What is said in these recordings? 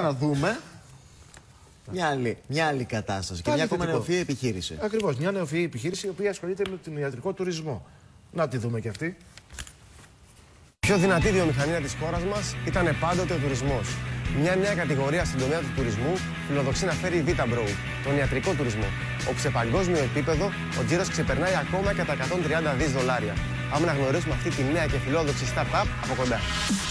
να δούμε μια άλλη κατάσταση και μια ακόμα νεοφυή επιχείρηση. Ακριβώς, μια νεοφυή επιχείρηση η οποία ασχολείται με τον ιατρικό τουρισμό. Να τη δούμε και αυτή. Πιο δυνατή βιομηχανία της χώρας μας ήταν πάντοτε ο τουρισμός. Μια νέα κατηγορία στην τομέα του τουρισμού φιλοδοξεί να φέρει η Vita Broad, τον ιατρικό τουρισμό, όπου σε παγκόσμιο επίπεδο ο τζίρος ξεπερνάει ακόμα και τα 130 δις δολάρια. Πάμε να γνωρίσουμε αυτή τη νέα και φιλόδοξη startup από κοντά.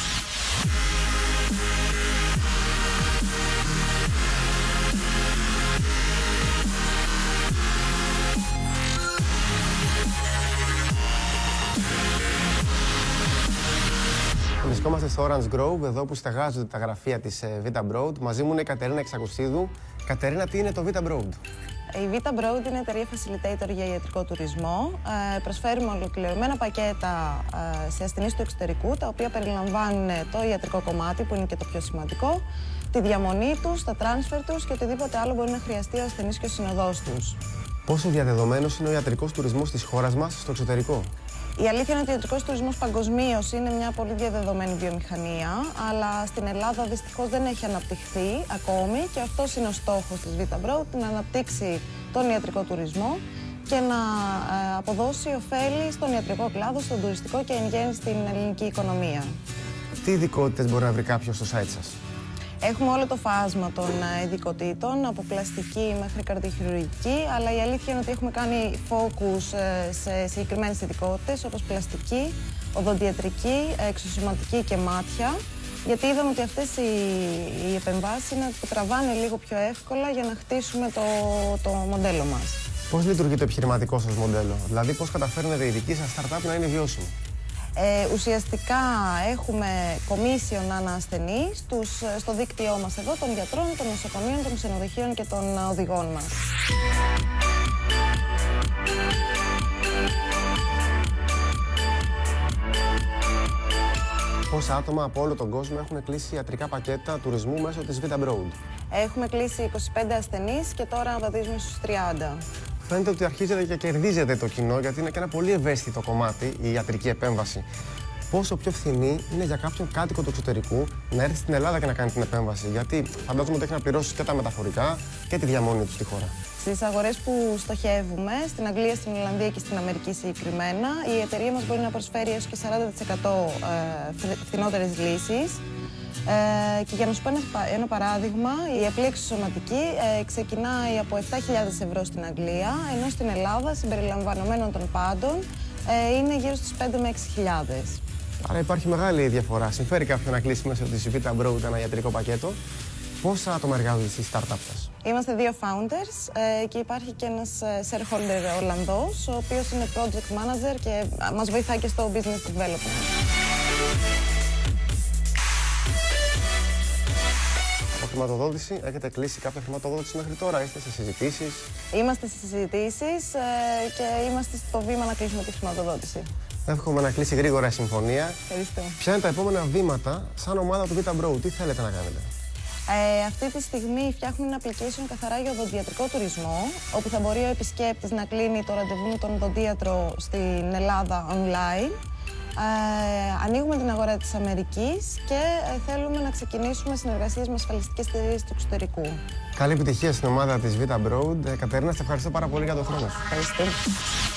Βρισκόμαστε στο Orange Grove, εδώ που στεγάζονται τα γραφεία της Vita Broad. Μαζί μου είναι η Κατερίνα Εξακουσίδου. Κατερίνα, τι είναι το Vita Broad? Η Vita Broad είναι εταιρεία facilitator για ιατρικό τουρισμό. Προσφέρουμε ολοκληρωμένα πακέτα σε ασθενείς του εξωτερικού, τα οποία περιλαμβάνουν το ιατρικό κομμάτι, που είναι και το πιο σημαντικό, τη διαμονή τους, τα transfer τους και οτιδήποτε άλλο μπορεί να χρειαστεί ο ασθενής και ο συνοδός τους. Πόσο διαδεδομένος είναι ο ιατρικός τουρισμός της χώρας μας στο εξωτερικό? Η αλήθεια είναι ότι ο ιατρικός τουρισμός παγκοσμίως είναι μια πολύ διαδεδομένη βιομηχανία, αλλά στην Ελλάδα δυστυχώς δεν έχει αναπτυχθεί ακόμη και αυτός είναι ο στόχος της Vita Broad, να αναπτύξει τον ιατρικό τουρισμό και να αποδώσει ωφέλη στον ιατρικό κλάδο, στον τουριστικό και εν γέννη στην ελληνική οικονομία. Τι ειδικότητες μπορεί να βρει κάποιος στο site σας? Έχουμε όλο το φάσμα των ειδικοτήτων, από πλαστική μέχρι καρδιοχειρουργική, αλλά η αλήθεια είναι ότι έχουμε κάνει focus σε συγκεκριμένες ειδικότητες, όπως πλαστική, οδοντιατρική, εξωσωματική και μάτια, γιατί είδαμε ότι αυτές οι επεμβάσεις είναι που τραβάνε λίγο πιο εύκολα για να χτίσουμε το μοντέλο μας. Πώς λειτουργεί το επιχειρηματικό σας μοντέλο, δηλαδή πώς καταφέρνετε η δική σας startup να είναι βιώσιμη? Ουσιαστικά έχουμε commission ανά ασθενή στο δίκτυό μας εδώ των γιατρών, των νοσοκομείων, των ξενοδοχείων και των οδηγών μας. Πόσα άτομα από όλο τον κόσμο έχουν κλείσει ιατρικά πακέτα τουρισμού μέσω της Vita Broad? Έχουμε κλείσει 25 ασθενείς και τώρα βαδίζουμε στους 30. Φαίνεται ότι αρχίζετε και κερδίζετε το κοινό, γιατί είναι και ένα πολύ ευαίσθητο κομμάτι η ιατρική επέμβαση. Πόσο πιο φθηνή είναι για κάποιον κάτοικο του εξωτερικού να έρθει στην Ελλάδα και να κάνει την επέμβαση? Γιατί φαντάζομαι ότι έχει να πληρώσει και τα μεταφορικά και τη διαμονή του στη χώρα. Στις αγορές που στοχεύουμε, στην Αγγλία, στην Ιρλανδία και στην Αμερική συγκεκριμένα, η εταιρεία μας μπορεί να προσφέρει έως και 40% φθηνότερες λύσεις. Και για να σου πω ένα παράδειγμα, η απλή εξωσωματική ξεκινάει από 7.000 ευρώ στην Αγγλία, ενώ στην Ελλάδα, συμπεριλαμβανομένων των πάντων, είναι γύρω στις 5 με 6.000. Άρα υπάρχει μεγάλη διαφορά. Συμφέρει κάποιον να κλείσει μέσω της Vita Broad ένα ιατρικό πακέτο. Πόσα άτομα εργάζονται στη startup σας? Είμαστε 2 founders και υπάρχει και ένας shareholder Ολλανδός, ο οποίος είναι project manager και μας βοηθάει και στο business development. Χρηματοδότηση, έχετε κλείσει κάποια χρηματοδότηση μέχρι τώρα, είστε σε συζητήσεις? Είμαστε σε συζητήσεις και είμαστε στο βήμα να κλείσουμε τη χρηματοδότηση. Εύχομαι να κλείσει γρήγορα η συμφωνία. Ευχαριστώ. Ποια είναι τα επόμενα βήματα σαν ομάδα του Vita Broad, τι θέλετε να κάνετε? Αυτή τη στιγμή φτιάχνουμε ένα application καθαρά για οδοντιατρικό τουρισμό, όπου θα μπορεί ο επισκέπτης να κλείνει το ραντεβού με τον οδοντίατρο στην Ελλάδα online. Ανοίγουμε την αγορά της Αμερικής και θέλουμε να ξεκινήσουμε συνεργασίες με ασφαλιστικές εταιρείες του εξωτερικού. Καλή επιτυχία στην ομάδα της Vita Broad. Κατερίνα, σε ευχαριστώ πάρα πολύ για τον χρόνο σου. Ευχαριστώ.